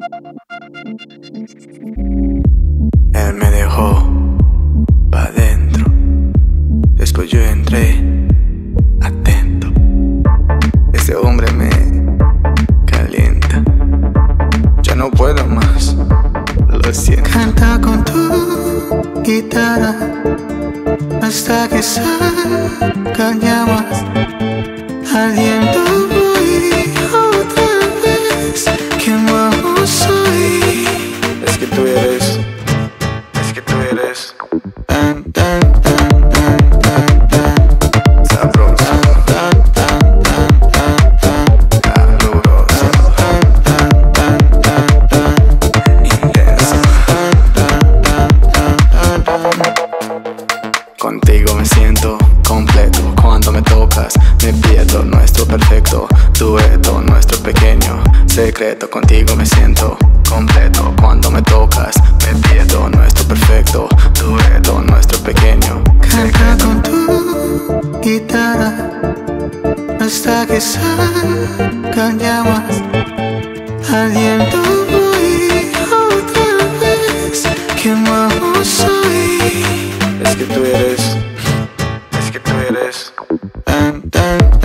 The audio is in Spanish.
Él me dejó pa' adentro, después yo entré, atento. Ese hombre me calienta, ya no puedo más, lo siento. Canta con tu guitarra hasta que salgan llamas, ardiendo y otra vez quemamos hoy. Es que tú eres, es que tú eres sabroso, caluroso, intenso. Contigo me siento completo. Cuando me tocas me pierdo. Nuestro perfecto dueto, nuestro pequeño secreto. Contigo me siento completo. Cuando me tocas me pierdo. Nuestro perfecto dueto, nuestro pequeño Canta con tu guitarra hasta que salgan llamas, ardiendo y otra vez quemamos hoy. Es que tú eres, es que tú eres